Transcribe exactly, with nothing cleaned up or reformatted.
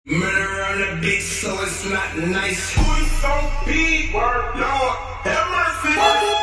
Murder on the beat, so it's not nice. Who is so big? Word, Lord, have mercy.